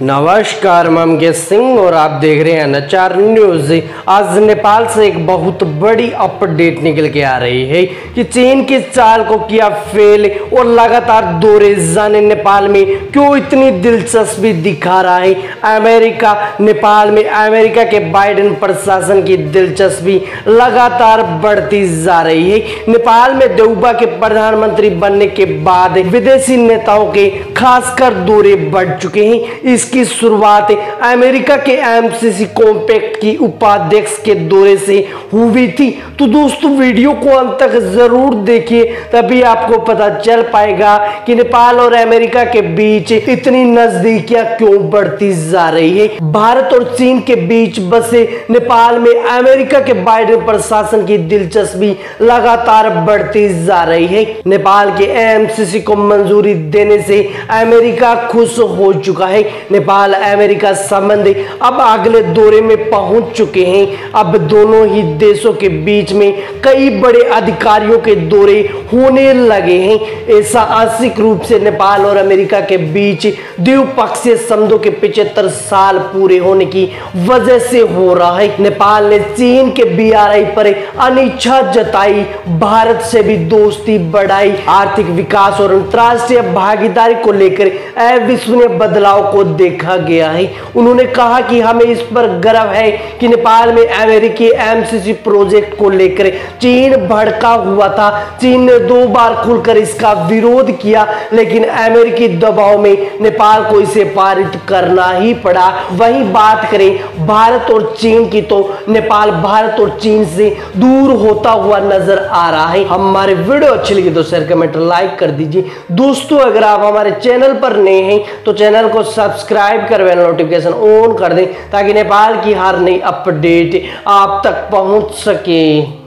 नमस्कार, मैं अमकेश सिंह और आप देख रहे हैं नचार न्यूज। आज नेपाल से एक बहुत बड़ी अपडेट निकल के आ रही है कि चीन की चाल को किया फेल और लगातार दौरे जाने नेपाल में क्यों इतनी दिलचस्पी दिखा रहा है अमेरिका नेपाल में। अमेरिका के बाइडेन प्रशासन की दिलचस्पी लगातार बढ़ती जा रही है। नेपाल में देउबा के प्रधानमंत्री बनने के बाद विदेशी नेताओं के खासकर दौरे बढ़ चुके हैं। इसकी शुरुआत अमेरिका के एमसीसी कॉम्पैक्ट की उपाध्यक्ष के दौरे से हुई थी। तो दोस्तों वीडियो को अंत तक जरूर देखिए, तभी आपको पता चल पाएगा कि नेपाल और अमेरिका के बीच इतनी नजदीकियां क्यों बढ़ती जा रही है। भारत और चीन के बीच बसे नेपाल में अमेरिका के बाइडेन प्रशासन की दिलचस्पी लगातार बढ़ती जा रही है। नेपाल के एमसीसी को मंजूरी देने से अमेरिका खुश हो चुका है। नेपाल अमेरिका संबंध अब अगले दौरे में पहुंच चुके हैं। अब दोनों ही देशों के बीच में कई बड़े अधिकारियों के दौरे होने लगे हैं। ऐसा आंशिक रूप से नेपाल और अमेरिका के बीच द्विपक्षीय संबंधों के 75 साल पूरे होने की वजह से हो रहा है। नेपाल ने चीन के बीआरआई पर अनिच्छा जताई, भारत से भी दोस्ती बढ़ाई, आर्थिक विकास और अंतर्राष्ट्रीय भागीदारी को लेकर अविश्वसनीय बदलाव को देखा गया है। उन्होंने कहा कि हमें इस पर गर्व है कि नेपाल में अमेरिकी एमसीसी प्रोजेक्ट को लेकर चीन भड़का हुआ था। चीन ने 2 बार खुलकर इसका विरोध किया, लेकिन अमेरिकी दबाव में नेपाल को इसे पारित करना ही पड़ा। वहीं बात करें भारत और चीन की, तो नेपाल भारत और चीन से दूर होता हुआ नजर आ रहा है। हमारे वीडियो अच्छी लगी तो शेयर कमेंट लाइक कर दीजिए। दोस्तों अगर आप हमारे चैनल पर नए हैं तो चैनल को सब्सक्राइब कर बेल नोटिफिकेशन ऑन कर दें ताकि नेपाल की हर नई अपडेट आप तक पहुंच सके।